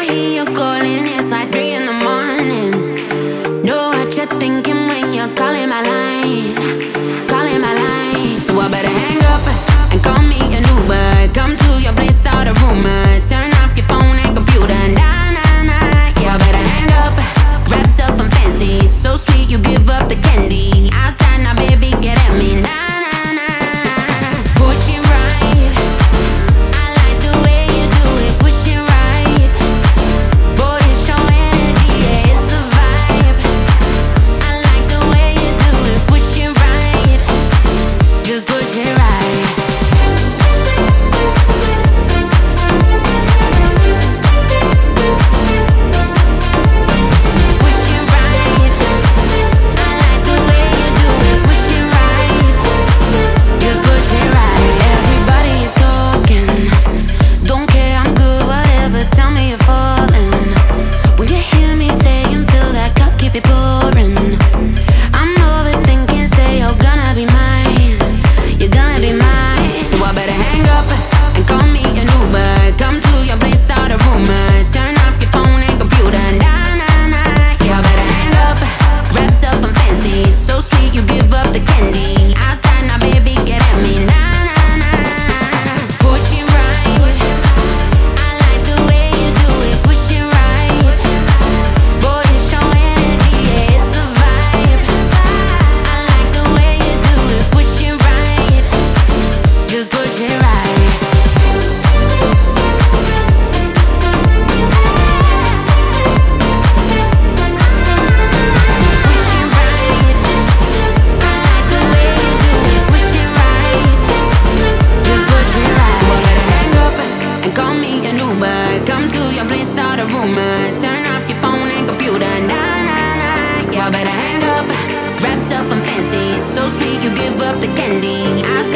hear you calling, it's like 3 in the morning. Know what you're thinking when you're calling my line, calling my line. So I better hang up and call me an Uber. Come to your place, start a rumor. Turn off your phone and computer. Nah, nah, nah. Yeah, I better hang up. Wrapped up and fancy, so sweet you give up the candy. Outside now, baby, get at me. Nah, nah, nah. Push it right. I like the way you do it. Push it right. Boy, you show energy, yeah, it's a vibe. I like the way you do it. Push it right. Just push it right. Come to your place, start a rumor. Turn off your phone and computer. Nah, nah, nah. Yeah, I better hang up. Wrapped up and fancy, so sweet you give up the candy.